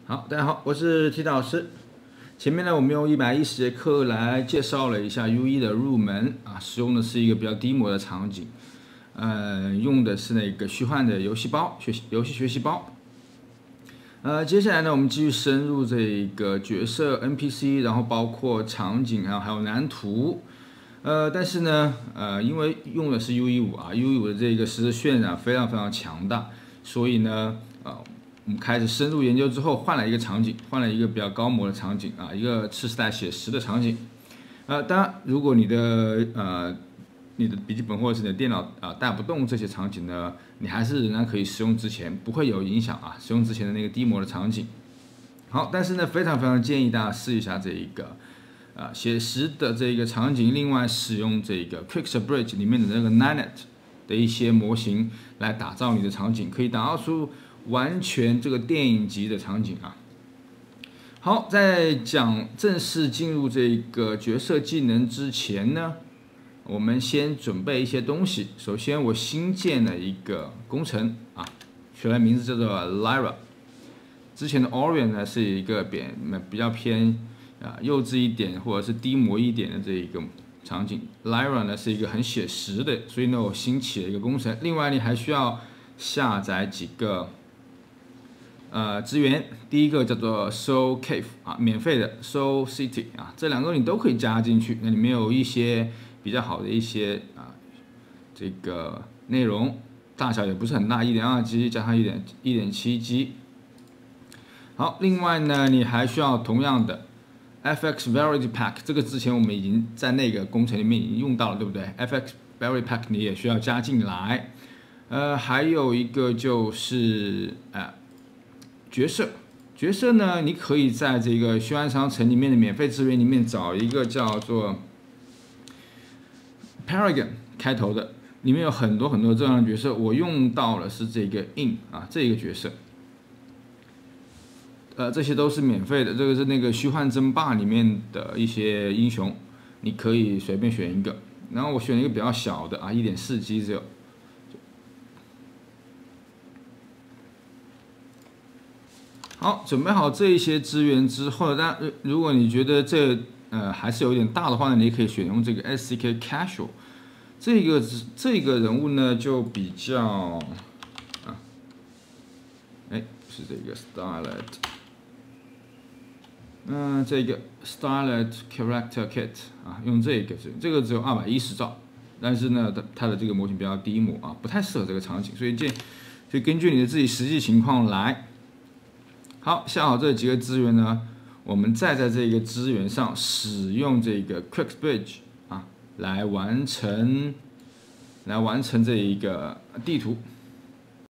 好，大家好，我是 T 老师。前面呢，我们用110节课来介绍了一下 UE 的入门啊，使用的是一个比较低模的场景，用的是那个虚幻的游戏包，游戏学习包。接下来呢，我们继续深入这个角色 NPC， 然后包括场景啊，还有蓝图。但是呢，因为用的是 UE5啊，UE5的这个实时渲染非常强大，所以呢，我们开始深入研究之后，换了一个场景，换了一个比较高模的场景啊，一个次时代写实的场景。当然，如果你的笔记本或者是你的电脑带不动这些场景呢，你还是仍然可以使用之前，不会有影响啊，使用之前的那个低模的场景。好，但是呢，非常建议大家试一下这一个写实的这个场景，另外使用这个 Quixel Bridge 里面的那个 Nanite 的一些模型来打造你的场景，可以打造出完全这个电影级的场景啊。好，在正式进入这个角色技能之前呢，我们先准备一些东西。首先，我新建了一个工程啊，取了名字叫做 Lyra。之前的 Orion 呢是一个比较偏幼稚一点或者是低模一点的这一个场景。Lyra 呢是一个很写实的，所以呢我新起了一个工程。另外你还需要下载几个资源，第一个叫做 Soul Cave 啊，免费的 Soul City 啊，这两个你都可以加进去。那里面有一些比较好的一些这个内容，大小也不是很大，1.2G 加上1.7G。好，另外呢，你还需要同样的 FX Variety Pack， 这个之前我们已经在那个工程里面已经用到了，对不对 ？FX Variety Pack 你也需要加进来。还有一个就是角色呢，你可以在这个虚幻商城里面的免费资源里面找一个叫做 Paragon 开头的，里面有很多这样的角色。我用到了是这个 In 啊，这一个角色。这些都是免费的，这个是那个虚幻争霸里面的一些英雄，你可以随便选一个。然后我选一个比较小的啊，1.4G 只有。好，准备好这一些资源之后，但如果你觉得这还是有点大的话呢，你可以选用这个 SCK Casual。这个人物呢就比较是这个 Starlight。这个 Starlight Character Kit 啊，用这个只有210兆，但是呢，它的这个模型比较低模啊，不太适合这个场景，所以根据你的自己实际情况来。好，下好这几个资源呢，我们再在这个资源上使用这个 Quixel Bridge 啊，来完成这一个地图。